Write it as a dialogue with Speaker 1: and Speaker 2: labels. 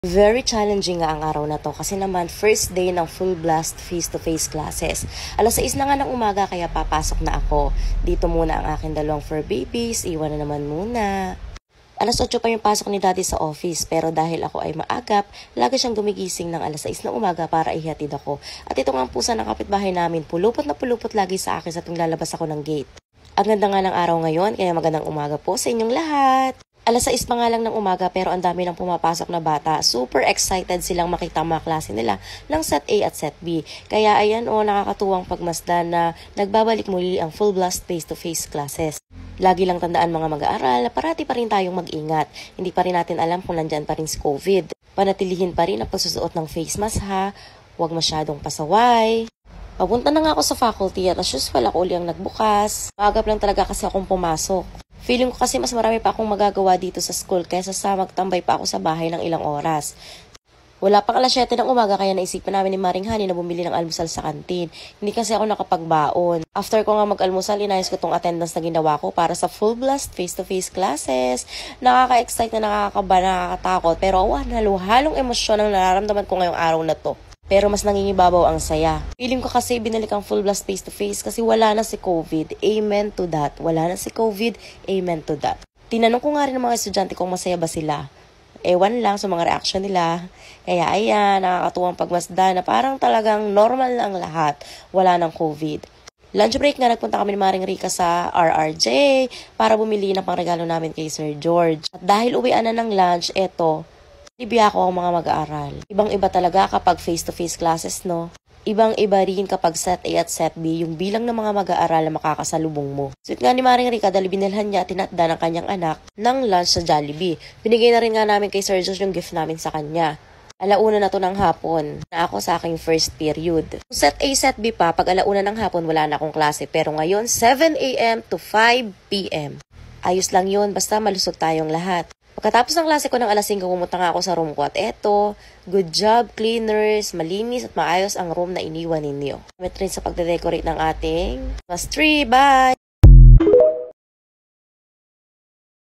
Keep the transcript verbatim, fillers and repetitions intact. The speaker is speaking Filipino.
Speaker 1: Very challenging nga ang araw na to kasi naman first day ng full blast face-to-face classes. Alas sais na nga ng umaga kaya papasok na ako. Dito muna ang aking dalawang fur babies, iwan na naman muna. Alas otso pa yung pasok ni daddy sa office pero dahil ako ay maagap, lagi siyang gumigising ng alas sais na umaga para ihatid ako. At ito nga ang pusa ng kapitbahay namin, pulupot na pulupot lagi sa akin sa tuwing lalabas ako ng gate. Ang ganda nga ng araw ngayon kaya magandang umaga po sa inyong lahat. Alas sais pa nga lang ng umaga pero ang dami nang pumapasok na bata. Super excited silang makita ang mga klase nila ng set A at set B. Kaya ayan o, nakakatuwang pagmasdan na nagbabalik muli ang full blast face-to-face classes. Lagi lang tandaan mga mag-aaral na parati pa rin tayong mag-ingat. Hindi pa rin natin alam kung nandyan pa rin si COVID. Panatilihin pa rin ang pagsusuot ng face mask ha. Huwag masyadong pasaway. Papunta na nga ako sa faculty at as usual ako uli ang nagbukas. Maagap lang talaga kasi akong pumasok. Feeling ko kasi mas marami pa akong magagawa dito sa school kaysa sa magtambay pa ako sa bahay ng ilang oras. Wala pang alas siyete ng umaga kaya naisipan namin ni Maring Hani na bumili ng almusal sa kantin. Hindi kasi ako nakapagbaon. After ko nga mag-almusal, inayos ko tong attendance na ginawa ko para sa full blast face-to-face classes. Nakaka-excite na nakakaba, nakakatakot. Pero wah, halo-halong emosyon ang nararamdaman ko ngayong araw na to. Pero mas nangingibabaw ang saya. Feeling ko kasi binalik ang full blast face-to-face kasi wala na si COVID. Amen to that. Wala na si COVID. Amen to that. Tinanong ko nga rin ng mga estudyante kung masaya ba sila. Ewan lang sa mga reaction nila. Kaya ayan, nakakatuwang pagmasdan na parang talagang normal na ang lahat. Wala ng COVID. Lunch break nga, nagpunta kami ni Maring Rica sa R R J para bumili ng pangregalo namin kay Sir George. At dahil uwian na ng lunch, eto, Libiya ko ang mga mag-aaral. Ibang-iba talaga kapag face-to-face classes, no? Ibang-iba rin kapag set A at set B, yung bilang ng mga mag-aaral na makakasalubong mo. Sweet nga ni Maring Rica dahil binilhan niya at tinatda ng kanyang anak ng lunch sa Jollibee. Binigay na rin nga namin kay Sir Josh yung gift namin sa kanya. Alauna na to ng hapon na ako sa aking first period. Kung set A, set B pa, pag alauna ng hapon wala na akong klase. Pero ngayon, seven A M to five P M Ayos lang yun, basta malusog tayong lahat. Pagkatapos ng klase ko ng alas singko, pumunta nga ako sa room ko at eto, good job, cleaners, malinis at maayos ang room na iniwan ninyo. Damit rin sa pagde-decorate ng ating class three. Bye!